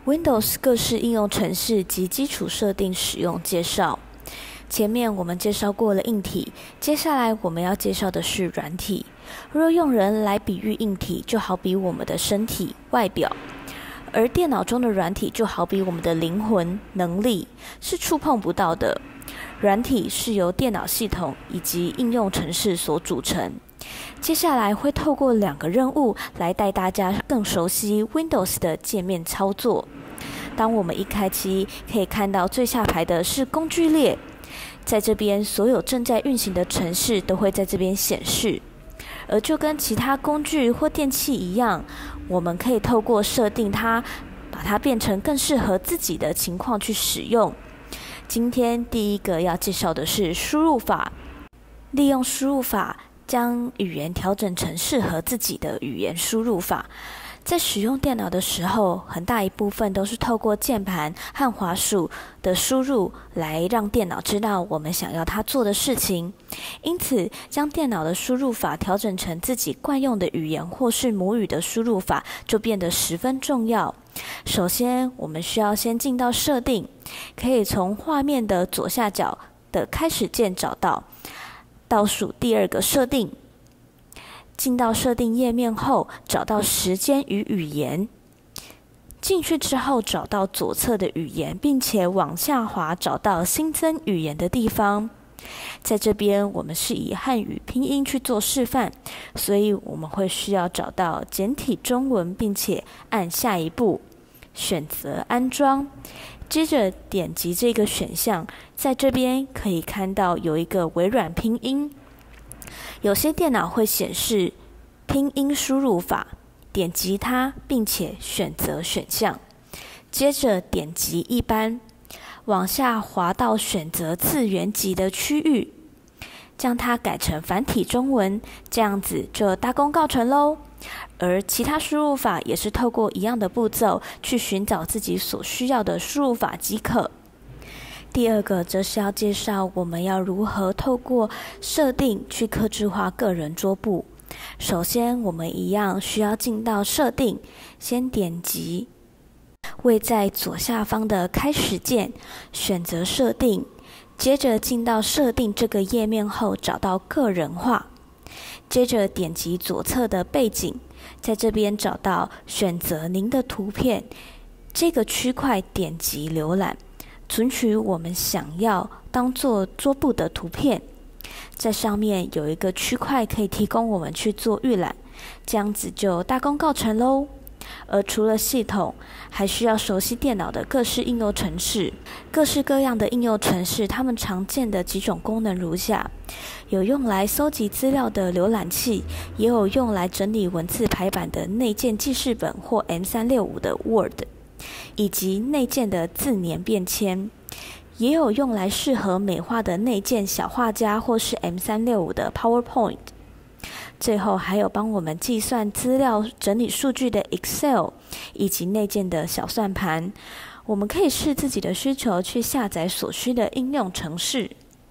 Windows 各式应用程式及基础设定使用介绍。前面我们介绍过了硬体，接下来我们要介绍的是软体。若用人来比喻硬体，就好比我们的身体外表，而电脑中的软体就好比我们的灵魂能力，是触碰不到的。软体是由电脑系统以及应用程式所组成。接下来会透过2个任务来带大家更熟悉 Windows 的界面操作。当我们一开机，可以看到最下排的是工具列，在这边所有正在运行的程式都会在这边显示。而就跟其他工具或电器一样，我们可以透过设定它，把它变成更适合自己的情况去使用。今天第一个要介绍的是输入法，利用输入法将语言调整成适合自己的语言输入法。在使用电脑的时候，很大一部分都是透过键盘和滑鼠的输入来让电脑知道我们想要它做的事情。因此，将电脑的输入法调整成自己惯用的语言或是母语的输入法，就变得十分重要。首先，我们需要先进到设定，可以从画面的左下角的开始键找到，倒数第2个设定。进到设定页面后，找到时间与语言。进去之后，找到左侧的语言，并且往下滑，找到新增语言的地方。在这边，我们是以汉语拼音去做示范，所以我们会需要找到简体中文，并且按下一步，选择安装。接着点击这个选项，在这边可以看到有一个微软拼音。有些电脑会显示拼音输入法，点击它并且选择选项，接着点击一般，往下滑到选择字元级的区域，将它改成繁体中文，这样子就大功告成咯。而其他输入法也是透过一样的步骤去寻找自己所需要的输入法即可。第2个则是要介绍我们要如何透过设定去客制化个人桌布。首先，我们一样需要进到设定，先点击位在左下方的开始键，选择设定，接着进到设定这个页面后，找到个人化，接着点击左侧的背景，在这边找到选择您的图片，这个区块点击浏览。存取我们想要当做桌布的图片，在上面有一个区块可以提供我们去做预览，这样子就大功告成咯。而除了系统，还需要熟悉电脑的各式应用程式。各式各样的应用程式，它们常见的几种功能如下：有用来搜集资料的浏览器，也有用来整理文字排版的内建记事本或 M365 的 Word，以及内建的字年变迁，也有用来适合美化的内建小画家或是 M365 的 PowerPoint。最后还有帮我们计算资料、整理数据的 Excel， 以及内建的小算盘。我们可以视自己的需求去下载所需的应用程式。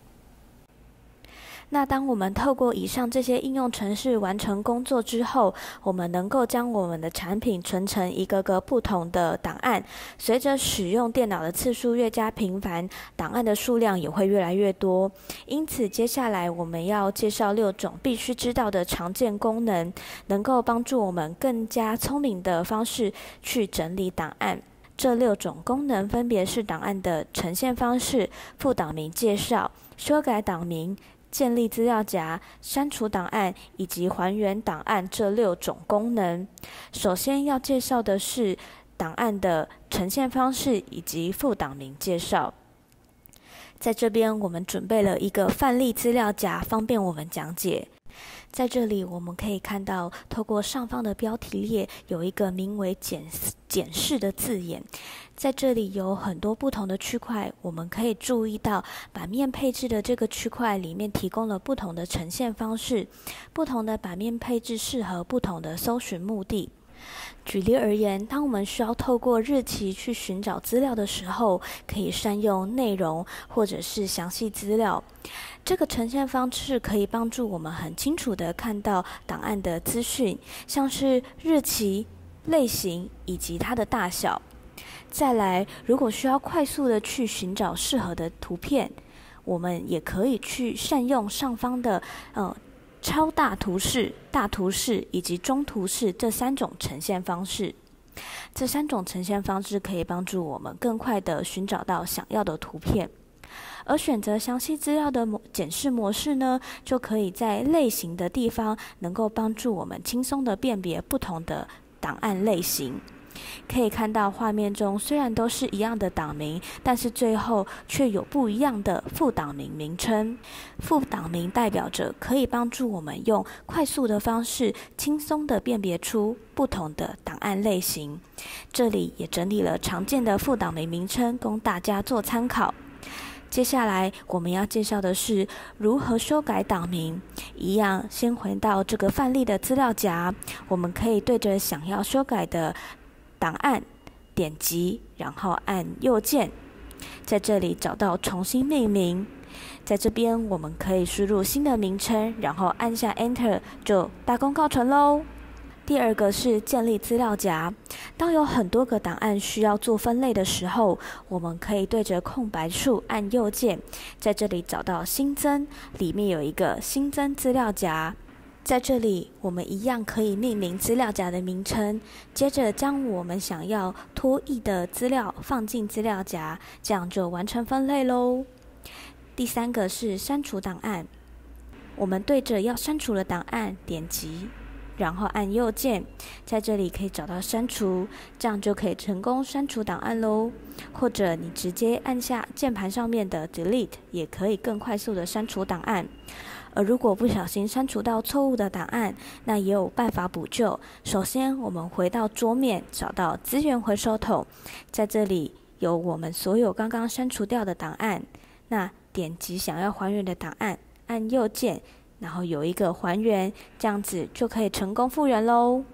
那当我们透过以上这些应用程式完成工作之后，我们能够将我们的产品存成一个个不同的档案。随着使用电脑的次数越加频繁，档案的数量也会越来越多。因此，接下来我们要介绍6种必须知道的常见功能，能够帮助我们更加聪明的方式去整理档案。这6种功能分别是档案的呈现方式、副档名介绍、修改档名、建立资料夹、删除档案以及还原档案这6种功能。首先要介绍的是档案的呈现方式以及副档名介绍。在这边我们准备了一个范例资料夹，方便我们讲解。在这里我们可以看到，透过上方的标题列有一个名为检视的字眼，在这里有很多不同的区块，我们可以注意到版面配置的这个区块里面提供了不同的呈现方式，不同的版面配置适合不同的搜寻目的。举例而言，当我们需要透过日期去寻找资料的时候，可以善用内容或者是详细资料。这个呈现方式可以帮助我们很清楚地看到档案的资讯，像是日期、类型以及它的大小。 再来，如果需要快速的去寻找适合的图片，我们也可以去善用上方的超大图示、大图示以及中图示这3种呈现方式。这3种呈现方式可以帮助我们更快地寻找到想要的图片。而选择详细资料的检视模式呢，就可以在类型的地方能够帮助我们轻松地辨别不同的档案类型。可以看到画面中虽然都是一样的档名，但是最后却有不一样的副档名名称。副档名代表着可以帮助我们用快速的方式轻松地辨别出不同的档案类型。这里也整理了常见的副档名名称供大家做参考。接下来我们要介绍的是如何修改档名。一样，先回到这个范例的资料夹，我们可以对着想要修改的档案点击，然后按右键，在这里找到重新命名。在这边我们可以输入新的名称，然后按下 Enter 就大功告成咯。第二个是建立资料夹。当有很多个档案需要做分类的时候，我们可以对着空白处按右键，在这里找到新增，里面有一个新增资料夹。在这里我们一样可以命名资料夹的名称，接着将我们想要拖移的资料放进资料夹，这样就完成分类咯。第3个是删除档案。我们对着要删除的档案点击，然后按右键，在这里可以找到删除，这样就可以成功删除档案咯。或者你直接按下键盘上面的 Delete， 也可以更快速的删除档案。而如果不小心删除到错误的档案，那也有办法补救。首先我们回到桌面，找到资源回收桶，在这里有我们所有刚刚删除掉的档案，那点击想要还原的档案，按右键，然后有一个还原，这样子就可以成功复原咯。